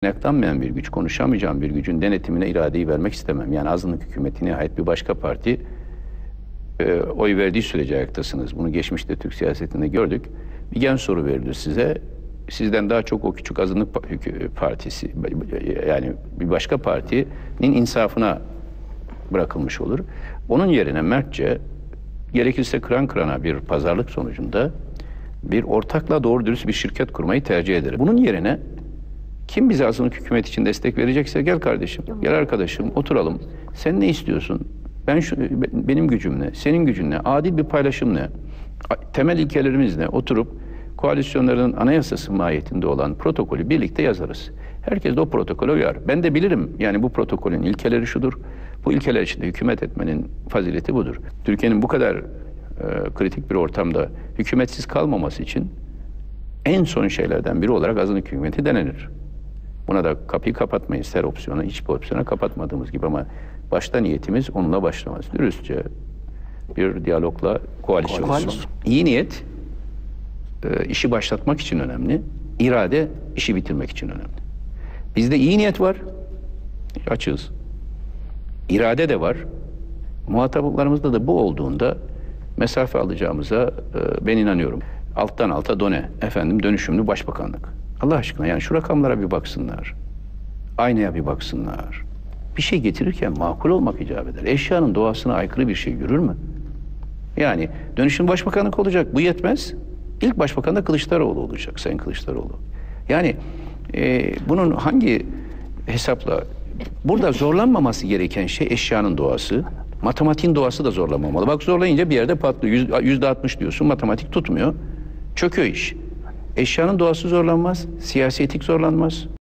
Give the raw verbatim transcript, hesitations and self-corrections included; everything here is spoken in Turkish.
kaynaklanmayan bir güç, konuşamayacağım bir gücün denetimine iradeyi vermek istemem. Yani azınlık hükümetine ait bir başka parti e, oy verdiği sürece ayaktasınız. Bunu geçmişte Türk siyasetinde gördük. Bir gen soru verilir size. Sizden daha çok o küçük azınlık partisi, yani bir başka partinin insafına bırakılmış olur. Onun yerine mertçe, gerekirse kıran kırana bir pazarlık sonucunda bir ortakla doğru dürüst bir şirket kurmayı tercih eder. Bunun yerine kim bize azınlık hükümet için destek verecekse gel kardeşim, gel arkadaşım, oturalım. Sen ne istiyorsun? Ben şu, benim gücüm ne? Senin gücün ne? Adil bir paylaşım ne? Temel ilkelerimiz ne? Oturup koalisyonların anayasası mahiyetinde olan protokolü birlikte yazarız. Herkes de o protokole uyar. Ben de bilirim yani bu protokolün ilkeleri şudur. Bu ilkeler içinde hükümet etmenin fazileti budur. Türkiye'nin bu kadar e, kritik bir ortamda hükümetsiz kalmaması için en son şeylerden biri olarak azınlık hükümeti denenir. Buna da kapıyı kapatmayız. Her opsiyona, hiçbir opsiyona kapatmadığımız gibi ama başta niyetimiz onunla başlamaz. Dürüstçe bir diyalogla koalisyon. Koalisyon. İyi niyet e, işi başlatmak için önemli. İrade işi bitirmek için önemli. Bizde iyi niyet var. Açığız. İrade de var. Muhataplarımızda da bu olduğunda mesafe alacağımıza e, ben inanıyorum. Alttan alta done. Efendim dönüşümlü başbakanlık. Allah aşkına yani şu rakamlara bir baksınlar. Aynaya bir baksınlar. Bir şey getirirken makul olmak icap eder. Eşyanın doğasına aykırı bir şey yürür mü? Yani dönüşüm başbakanlık olacak. Bu yetmez. İlk başbakan da Kılıçdaroğlu olacak. Sayın Kılıçdaroğlu. Yani e, bunun hangi hesapla... Burada zorlanmaması gereken şey eşyanın doğası. Matematiğin doğası da zorlanmamalı. Bak zorlayınca bir yerde patlıyor. Yüzde altmış diyorsun, matematik tutmuyor. Çöküyor iş. Eşyanın doğası zorlanmaz, siyasi etik zorlanmaz.